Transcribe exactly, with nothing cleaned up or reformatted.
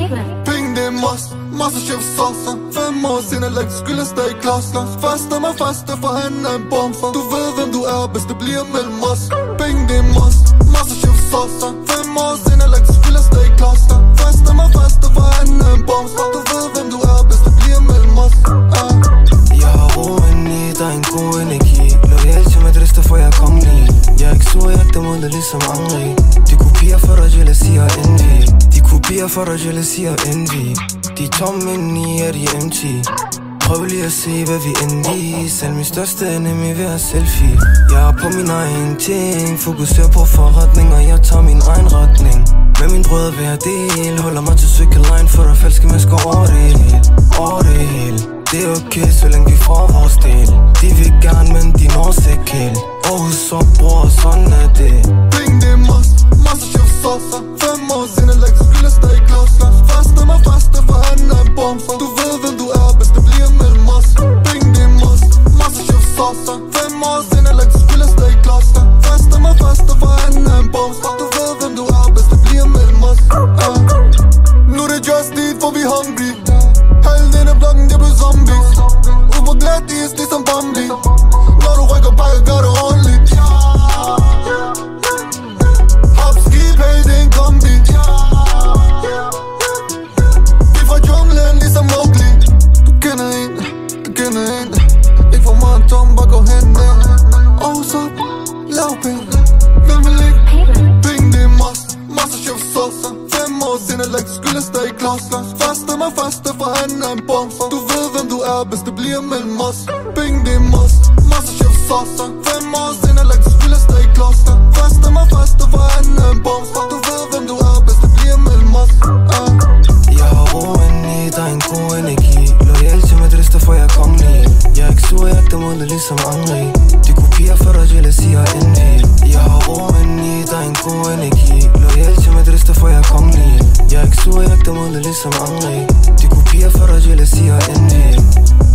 Penge det er must, Masterchef saucer. Fem år siden er lagt skyld af stadig kloster. Faste mig faste, for han er en bomber. Du ved hvem du er, hvis det bliver mellem os. Penge det er must, Masterchef saucer. Fem år siden er lagt skyld af stadig kloster. Faste mig faste, for han er en bomber. Du ved hvem du er, hvis det bliver mellem os. uh. Jeg har roen i, der er en god energi. Loyal til Madrid, for jeg er kongelig. Jeg er ikke sur, jeg er mod det ligesom Angri. De kopierer for dig, jealousy og envy. De kopierer for dig, jealousy og envy. De er tomme indeni, er de empty. Prøv lige at se, hvad vi endte i. Selv min største enemy ved at selfie. Jeg er på min egen ting. Fokuserer på forretning, og jeg tager min egen retning. Med min brød hver del. Holder mig til cycle line, for der falske mennesker over det hele. Over det hele. Det er okay, så længe vi får vores del. De vil gerne, men de når sig kæld. Aarhus så bror, sådan er det. Penge det er must, Masterchef saucer. Fem år siden er lagt skyld af stadig kloster. Faste mig faste, for han er en bomber. Du ved hvem du er, hvis det bliver mellem os. Penge det er must, Masterchef saucer. Fem år siden er lagt skyld af stadig kloster. Faste mig faste, for han er en bomber. Du ved hvem du er, hvis det bliver mellem os. uh. Nu er det just eat, for vi hungry. Halvdelen af blokken, det blev zombies. Ud på glat is, ligesom Bambi. Når du rykker bakker, gør det ordentligt. Hop skib, hey, det er en kombi. Vi fra junglen, ligesom Mowgli. Du kender en, du kender en. Ikke for meget tom, bare gå hen der. Aarhus op, lav penge. Hvem vil ikke? Penge det er must, Masterchef saucer. Fem år siden er lagt skyld af stadig kloster. Faste mig faste, for han er en bomber. Du ved hvem du er, hvis det bliver mellem os. Penge det er must, Masterchef saucer. Fem år siden er lagt skyld af stadig kloster. Faste mig faste, for han er en bomber. Du ved hvem du er, hvis det bliver mellem os. uh. Jeg har roen i, der er en god energi. Loyal til Madrid, for jeg er kongelig. Jeg er ikke sur, jeg er mod det ligesom Angri. De kopierer for dig, jealousy og envy. Jeg har roen i, der er en god energi. Loyal til Madrid, for jeg er kongelig. Jeg er ikke sur, jeg er mod det ligesom Angri. De kopierer for dig, jealousy og envy.